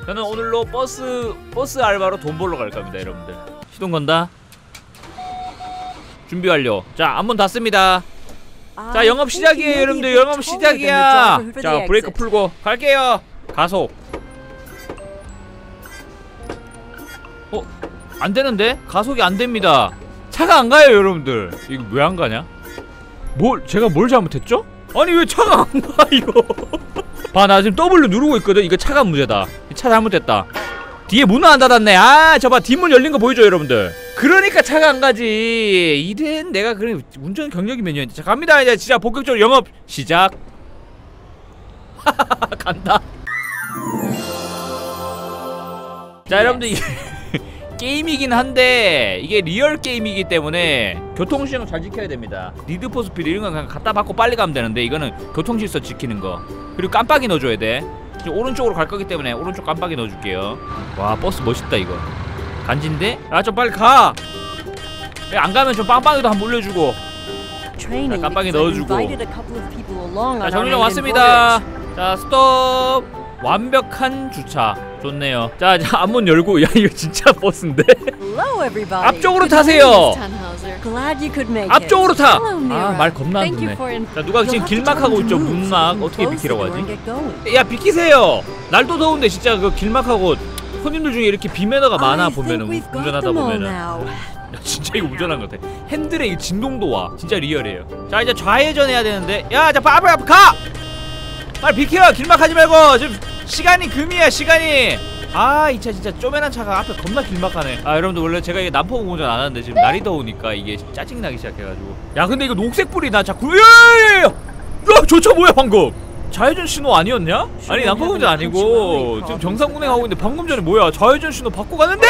저는 오늘로 버스 알바로 돈 벌러 갈 겁니다 여러분들. 시동 건다. 준비 완료. 자 앞문 닫습니다. 자 영업 시작이에요 여러분들. 영업 시작이야. 자 브레이크 풀고 갈게요. 가속. 안되는데? 가속이 안됩니다. 차가 안가요 여러분들. 이거 왜 안가냐? 제가 뭘 잘못했죠? 아니 왜 차가 안가 이거. 봐 나 지금 W 누르고 있거든. 이거 차가 문제다. 차 잘못됐다. 뒤에 문은 안 닫았네. 아 저봐 뒷문 열린거 보이죠 여러분들. 그러니까 차가 안가지. 이젠 내가 그래 운전 경력이 몇 년인데. 자 갑니다. 이제 진짜 본격적으로 영업 시작. 간다. 자 여러분들 이게 게임이긴 한데 이게 리얼 게임이기 때문에 교통시정 잘 지켜야 됩니다. 니드포 스피드 이런 건 그냥 갖다 받고 빨리 가면 되는데 이거는 교통질서 지키는 거. 그리고 깜빡이 넣어줘야 돼. 지금 오른쪽으로 갈 거기 때문에 오른쪽 깜빡이 넣어줄게요. 와 버스 멋있다 이거. 간지인데? 아 좀 빨리 가! 안 가면 좀 빵빵이도 한번 올려주고. 자 깜빡이 넣어주고. 자 정류장 왔습니다. 자 스톱. 완벽한 주차. 좋네요. 자 앞문 열고. 야 이거 진짜 버스인데? 앞쪽으로 타세요. 앞쪽으로 타. 아 말 겁나 안 듣네. 자 누가 지금 길막하고 있죠. 문막 어떻게 비키라고 하지? 야 비키세요. 날도 더운데 진짜 그 길막하고 손님들 중에 이렇게 비매너가 많아 보면은 운전하다 보면은. 야 진짜 이거 운전한 것 같아. 핸들에 이 진동도 와. 진짜 리얼이에요. 자 이제 좌회전 해야 되는데. 야 자 앞에 가. 빨리 비켜. 길막하지 말고. 지금 시간이 금이야 시간이. 아 이 차 진짜 쪼매난 차가 앞에 겁나 길막하네. 아 여러분들 원래 제가 이게 남포공 운전 안 하는데 지금 날이 더우니까 이게 짜증나기 시작해가지고. 야 근데 이거 녹색불이 나 자꾸. 야야야야 저 차 뭐야 방금. 좌회전 신호 아니었냐? 아니 남포공 운전 아니고 지금 정상 운행하고 있는데 방금 전에 뭐야 좌회전 신호 받고 가는데.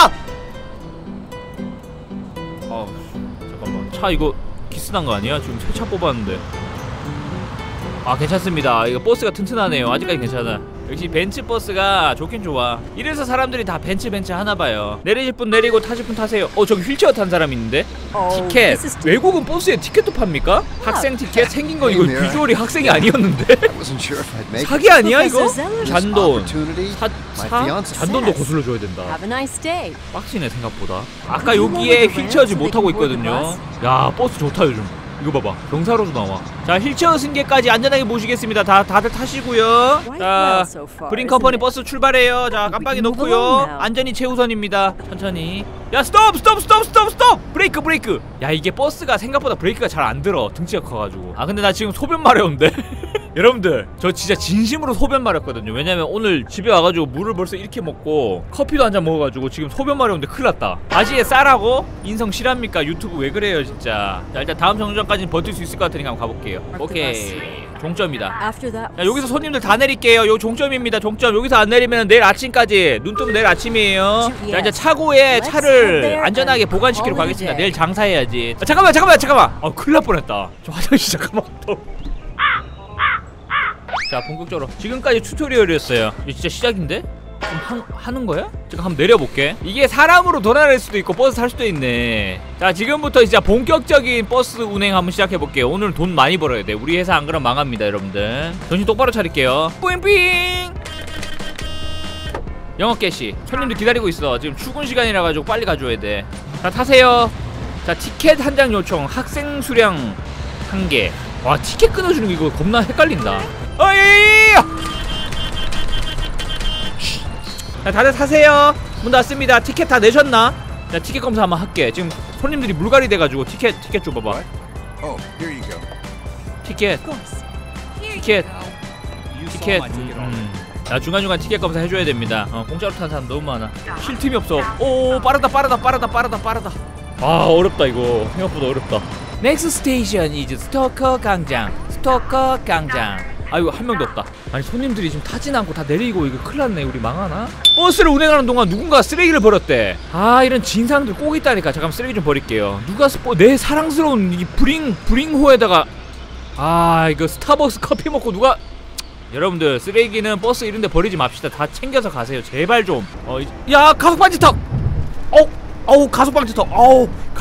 아 잠깐만 차 이거 기스난 거 아니야? 지금 새 차 뽑았는데. 아 괜찮습니다. 이거 버스가 튼튼하네요. 아직까지 괜찮아. 역시 벤츠버스가 좋긴 좋아. 이래서 사람들이 다 벤츠 하나봐요. 내리실 분 내리고 타실 분 타세요. 저기 휠체어 탄 사람 있는데? 티켓. 외국은 버스에 티켓도 팝니까? 학생 티켓? 생긴 거 이거 비주얼이 학생이 아니었는데? 사기 아니야 이거? 잔돈. 잔돈도 거슬러 줘야 된다. 빡치네 생각보다. 아까 여기에 휠체어 지금 못하고 있거든요. 야 버스 좋다 요즘. 이거 봐봐 경사로도 나와. 자 휠체어 승객까지 안전하게 모시겠습니다. 다들 타시고요. 자 브링컴퍼니 버스 출발해요. 자 깜빡이 넣고요. 안전이 최우선입니다. 천천히. 야 스톱. 브레이크. 야 이게 버스가 생각보다 브레이크가 잘 안 들어. 등치가 커가지고. 아 근데 나 지금 소변 마려운데. 여러분들 저 진짜 진심으로 소변 마렵거든요. 왜냐면 오늘 집에 와가지고 물을 벌써 이렇게 먹고 커피도 한 잔 먹어가지고 지금 소변 마려운데 큰일났다. 바지에 싸라고? 인성 실합니까? 유튜브 왜 그래요 진짜. 자 일단 다음 정류장까지는 버틸 수 있을 것 같으니까 한번 가볼게요. 오케이 종점이다. 자 여기서 손님들 다 내릴게요. 여기 종점입니다. 종점. 여기서 안 내리면 내일 아침까지. 눈 뜨면 내일 아침이에요. 자 이제 차고에 차를 안전하게 보관시키러 가겠습니다. 내일 장사해야지. 잠깐만 아 큰일 날 뻔했다. 저 화장실 잠깐만 자 본격적으로 지금까지 튜토리얼이었어요. 이게 진짜 시작인데? 그럼 하는 거야? 제가 한번 내려볼게. 이게 사람으로 돌아낼 수도 있고 버스 탈 수도 있네. 자 지금부터 진짜 본격적인 버스 운행 한번 시작해볼게요. 오늘 돈 많이 벌어야 돼. 우리 회사 안 그러면 망합니다 여러분들. 정신 똑바로 차릴게요. 뿌잉뿌잉. 영업 개시. 손님들 기다리고 있어. 지금 출근 시간이라 가지고 빨리 가줘야 돼. 자 타세요. 자 티켓 한 장 요청. 학생 수량 1개. 와 티켓 끊어주는 거 이거 겁나 헷갈린다. 어이! 자 다들 타세요. 문 닫습니다. 티켓 다 내셨나? 자 티켓 검사 한번 할게. 지금 손님들이 물갈이 돼가지고 티켓 줘봐봐. 티켓. 자 중간중간 티켓 검사 해줘야 됩니다. 공짜로 타는 사람 너무 많아. 쉴 틈이 없어. 오 빠르다. 아 어렵다 이거. 생각보다 어렵다. Next station is 스토커 광장. 아이고 한 명도 없다. 아니 손님들이 지금 타진 않고 다 내리고 이거 큰일 났네. 우리 망하나? 버스를 운행하는 동안 누군가 쓰레기를 버렸대. 아 이런 진상들 꼭 있다니까. 잠깐 쓰레기 좀 버릴게요. 누가 내 사랑스러운 이 브링호에다가 아 이거 스타벅스 커피 먹고 누가. 여러분들 쓰레기는 버스 이런데 버리지 맙시다. 다 챙겨서 가세요 제발 좀. 야 가속방지턱. 가속방지턱.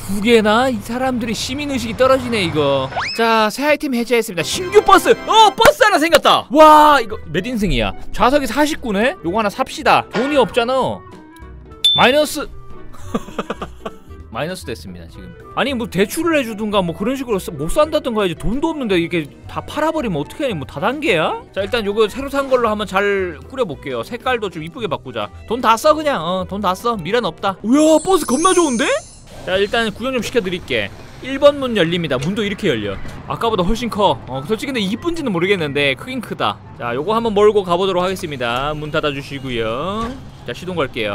두 개나? 이 사람들이 시민의식이 떨어지네 이거. 자, 새 아이템 해제했습니다. 신규 버스! 버스 하나 생겼다! 와, 이거 몇 인승이야? 좌석이 49네? 요거 하나 삽시다. 돈이 없잖아. 마이너스 마이너스 됐습니다 지금. 아니 뭐 대출을 해주든가 뭐 그런 식으로 못 산다든가 해야지. 돈도 없는데 이렇게 다 팔아버리면 어떻게 하니? 뭐 다단계야? 자, 일단 요거 새로 산 걸로 한번 잘 꾸려볼게요. 색깔도 좀 이쁘게 바꾸자. 돈 다 써 그냥. 돈 다 써. 미련 없다. 우야, 버스 겁나 좋은데? 자, 일단 구경 좀 시켜드릴게. 1번 문 열립니다. 문도 이렇게 열려. 아까보다 훨씬 커. 솔직히 근데 이쁜지는 모르겠는데 크긴 크다. 자, 요거 한번 몰고 가보도록 하겠습니다. 문 닫아주시고요. 자, 시동 걸게요.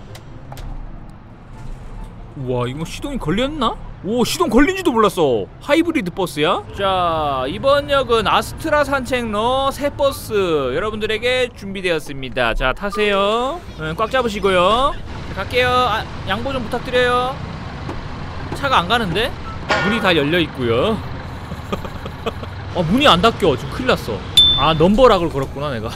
우와, 이거 시동이 걸렸나? 오, 시동 걸린지도 몰랐어. 하이브리드 버스야? 자, 이번 역은 아스트라 산책로 새 버스 여러분들에게 준비되었습니다. 자, 타세요. 꽉 잡으시고요. 자, 갈게요. 양보 좀 부탁드려요. 차가 안 가는데? 문이 다 열려있고요. 문이 안 닫혀. 지금 큰일 났어. 넘버락을 걸었구나 내가.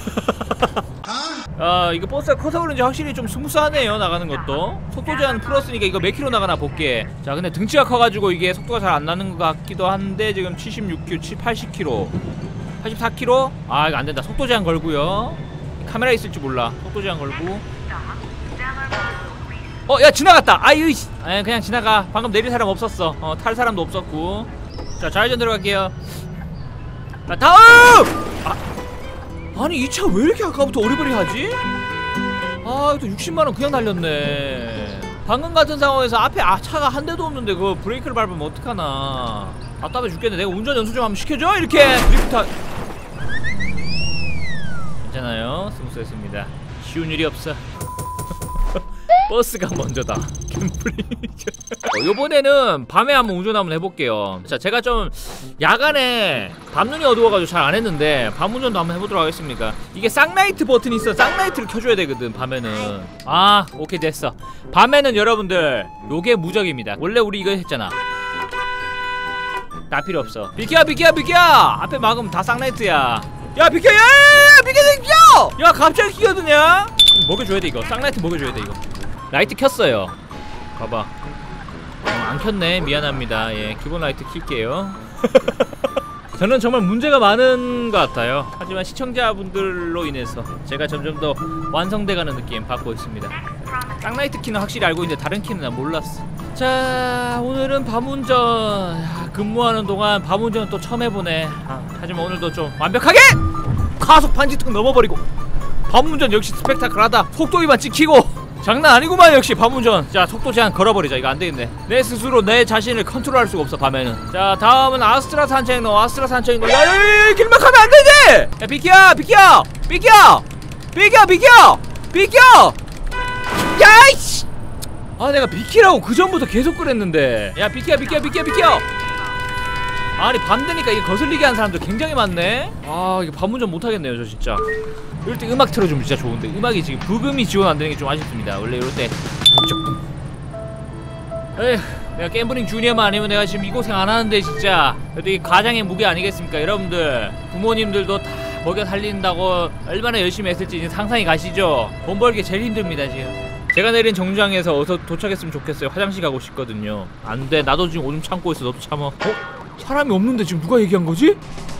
이거 버스가 커서 그런지 확실히 좀 스무스하네요. 나가는 것도 속도 제한 풀었으니까 이거 몇 킬로 나가나 볼게. 자, 근데 등치가 커가지고 이게 속도가 잘 안 나는 것 같기도 한데 지금 76km, 80km, 84km? 이거 안된다. 속도 제한 걸고요. 카메라 있을지 몰라. 속도 제한 걸고. 야, 지나갔다. 그냥 지나가. 방금 내릴 사람 없었어. 탈 사람도 없었고. 자, 좌회전 들어갈게요. 자, 다음! 아니 이 차 왜 이렇게 아까부터 어리버리하지? 또 60만원 그냥 날렸네. 방금 같은 상황에서 앞에 차가 한 대도 없는데 그 브레이크를 밟으면 어떡하나. 답답해 죽겠네. 내가 운전 연수 좀 한번 시켜줘. 이렇게 드리프트 괜찮아요. 스무스했습니다. 쉬운 일이 없어. 버스가 먼저다. 요번에는 밤에 한번 운전 한번 해볼게요. 자, 제가 좀 야간에 밤눈이 어두워가지고 잘 안했는데 밤 운전도 한번 해보도록 하겠습니다. 이게 쌍라이트 버튼이 있어. 쌍라이트를 켜줘야 되거든 밤에는. 오케이 됐어. 밤에는 여러분들 요게 무적입니다. 원래 우리 이거 했잖아. 나 필요 없어. 비켜 비켜 비켜. 앞에 막으면 다 쌍라이트야. 야 비켜. 야 비켜. 야 갑자기 끼어드냐? 먹여줘야 돼 이거. 쌍라이트 먹여줘야 돼 이거. 라이트 켰어요. 봐봐. 안 켰네. 미안합니다. 예, 기본 라이트 킬게요. 저는 정말 문제가 많은 것 같아요. 하지만 시청자분들로 인해서 제가 점점 더 완성돼가는 느낌 받고 있습니다. 쌍라이트 키는 확실히 알고 있는데 다른 키는 난 몰랐어. 자, 오늘은 밤운전. 근무하는 동안 밤운전은 또 처음 해보네. 하지만 오늘도 좀 완벽하게 가속 반지턱 넘어버리고. 밤운전 역시 스펙타클하다. 속도 위반 찍히고. 장난 아니구만 역시 밤운전. 자, 속도 제한 걸어버리자. 이거 안되겠네. 내 스스로 내 자신을 컨트롤할 수가 없어 밤에는. 자, 다음은 아스트라 산책로. 아스트라 산책로. 야야야, 길막 하면 안되지. 야 비켜 비켜 비켜 비켜 비켜 비켜. 야이씨. 내가 비키라고 그 전부터 계속 그랬는데. 야 비켜 비켜 비켜 비켜. 아니 밤 되니까 이게 거슬리게 하는 사람들 굉장히 많네. 이거 밤운전 못하겠네요 저 진짜. 이럴 때 음악 틀어주면 진짜 좋은데 음악이 지금 부금이 지원 안 되는 게 좀 아쉽습니다. 원래 이럴 때 에휴, 내가 갬블링 주니어만 아니면 내가 지금 이 고생 안 하는데 진짜. 그래도 이 가장의 무게 아니겠습니까 여러분들. 부모님들도 다 먹여 살린다고 얼마나 열심히 했을지 이제 상상이 가시죠. 돈 벌기 제일 힘듭니다 지금. 제가 내린 정류장에서 어서 도착했으면 좋겠어요. 화장실 가고 싶거든요. 안돼. 나도 지금 오줌 참고 있어. 너도 참어. 사람이 없는데 지금 누가 얘기한 거지?